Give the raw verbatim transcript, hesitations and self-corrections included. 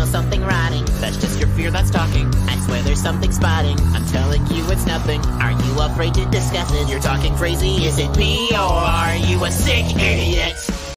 smell something rotting. That's just your fear that's talking. I swear there's something spotting. I'm telling you it's nothing. Are you afraid to discuss it? You're talking crazy, is it me? Or are you a sick idiot?